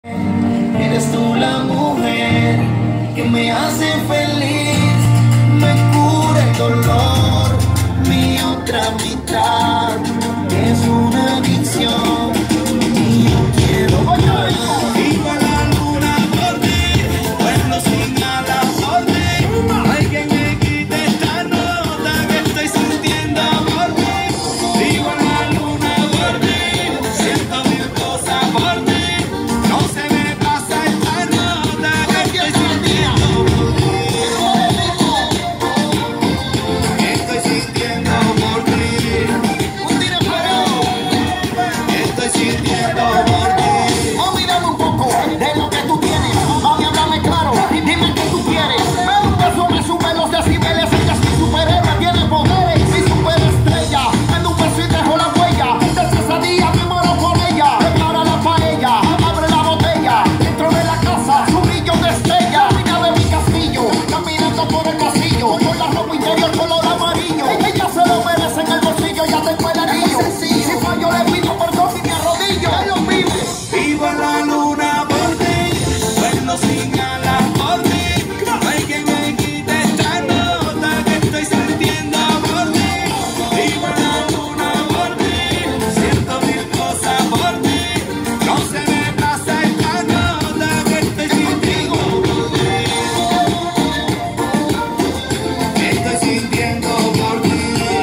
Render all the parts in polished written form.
Eres tú la mujer que me hace feliz, me cura el dolor, mi otra mitad es una adicción y yo quiero más. Vivo la luna por ti, vuelo sin alas por ti. No hay quien me quite esta nota que estoy sintiendo por ti. Vivo la luna por ti, siento mil cosas por ti. No se me pasa esta nota que estoy sintiendo por ti. Estoy sintiendo por ti. Estoy sintiendo por ti. Olvídame un poco de lo que tú tienes, mami, háblame claro y dime qué tú quieres. Me un beso, me sube los decibeles, ella es mi superhéroe, tiene poderes, mi superestrella. Me un beso y dejo la huella, desde ese día me muero por ella. Prepara la paella, abre la botella, dentro de la casa su brillo destella. Reina de mi castillo, caminando por el pasillo, con la ropa interior color amarillo. Ella se lo merece, en el bolsillo ya tengo el anillo. Si fallo le pido perdón y me arrodillo. Ella lo vive. Vivo la luna por ti, vuelo sin alas por ti. No hay quien me quite esta nota que estoy sintiendo por ti. Vivo la luna por ti, siento mil cosas por ti. No se me pasa esta nota que estoy sintiendo por ti. Estoy sintiendo por ti.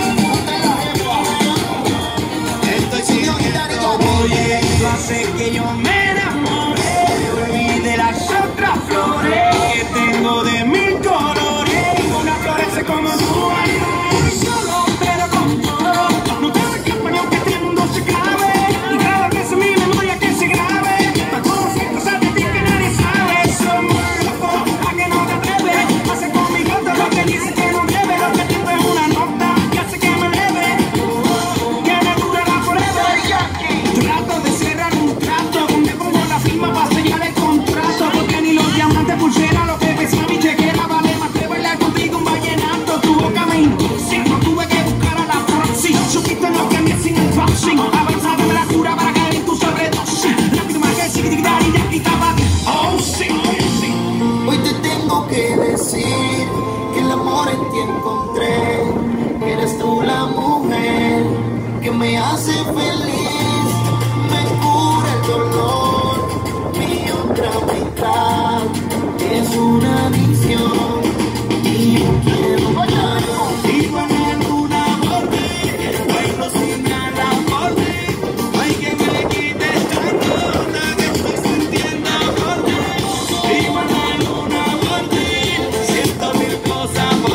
Estoy sintiendo por ti. Eso hace que yo me enamore y de las otras flores que tengo de mil colores. Una florece como tú, ay, no, solo pero con todo. No te escapas ni aunque este mundo se clave. Y cada vez en mi memoria que se grabe. Para conocer cosas de ti que nadie sabe. Somos locos, a que no te atreves. Hace conmigo todo lo que dice que no debe. Lo que tengo es una nota que hace que me eleve. Que me durará forever. Yo trato de cerrar un trato donde pongo la firma para sellar el contrato. Porque ni los diamantes pulsera, lo que pesa mi chequera vale más que bailar contigo un vallenato. Tu boca me intoxica, no tuve que buscar a la proxy. Supiste lo que me sin el boxing. Avanzada de la cura para caer en tu sobredosis. La firma que sigue y ya quitaba. Oh, sí. Hoy te tengo que decir que el amor en ti encontré. Eres tú la mujer que me hace feliz, me cura el dolor, mi otra mitad es una adicción y yo quiero más. Vivo la luna por ti, vuelo sin alas por ti. No hay quien me quite esta nota que estoy sintiendo por ti. Vivo la luna por ti, siento mil cosas por